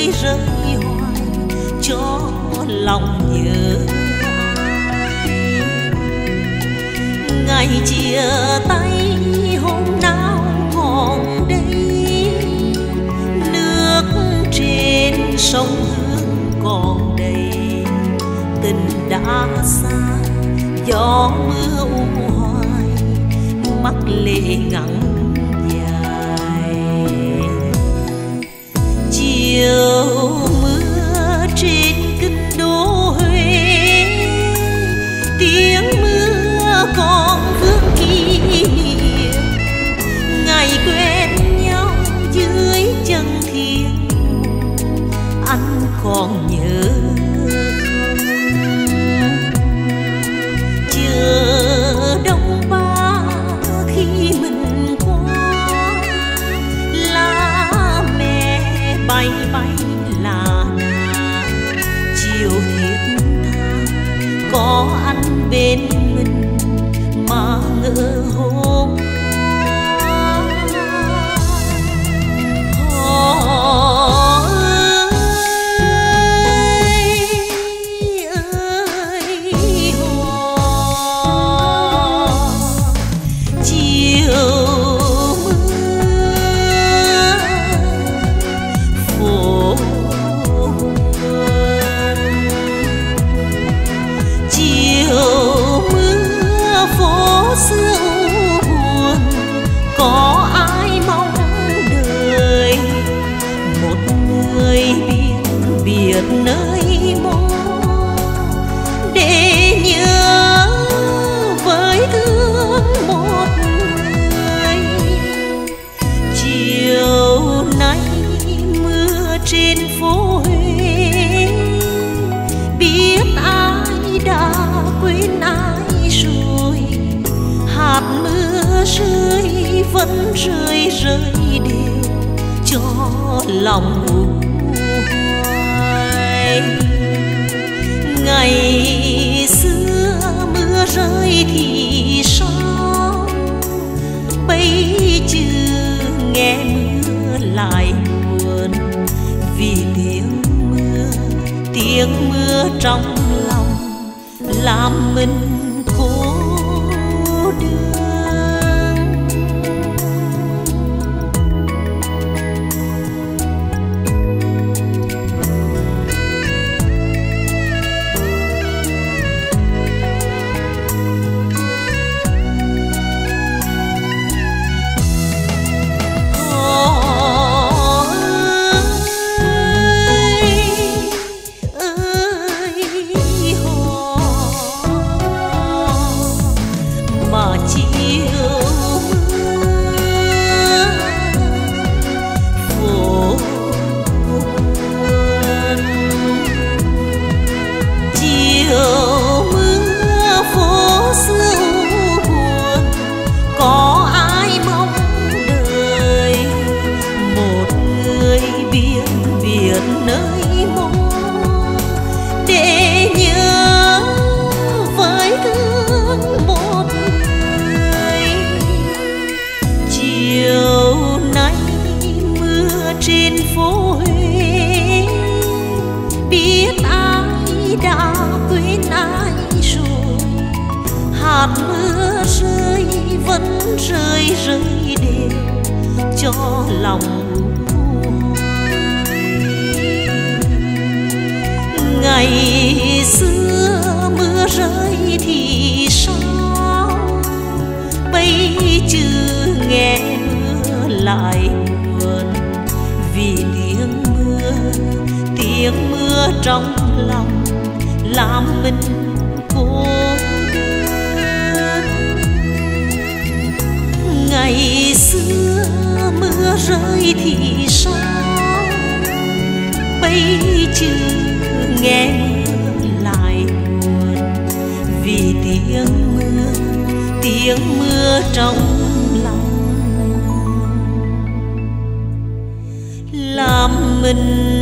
rơi hoài cho lòng nhớ ai. Ngày chia tay hôm nào còn đây, nước trên sông Hương còn đầy, tình đã xa gió mưa u hoài, mắt lệ ngẩn dài. Chiều mưa trên kinh đô Huế, tiếng mưa còn vương kỷ niệm ngày quen nhau dưới chân thiên. Anh còn nhớ chờ đông ba khi mình qua, lá mẹ bay bay là nà. Chiều thiết tha có anh bên mình mà ngỡ hôm có ai mong đời một người biết nơi mô để nhớ với thương một người. Chiều nay mưa trên phố Huế, biết ai đã quên ai rồi. Hạt mưa rơi vẫn rơi rơi đều cho lòng hoài. Ngày xưa mưa rơi thì sao, bây giờ nghe mưa lại buồn. Vì tiếng mưa trong lòng làm mình cô đơn. Nơi mô để nhớ với thương một người. Chiều nay mưa trên phố Huế, biết ai đã quên ai rồi. Hạt mưa rơi vẫn rơi rơi đều cho lòng. Ngày xưa mưa rơi thì sao, bây giờ nghe mưa lại buồn. Vì tiếng mưa trong lòng làm mình cô đơn. Ngày xưa mưa rơi thì sao, bây giờ nghe mưa lại buồn. Vì tiếng mưa trong lòng làm mình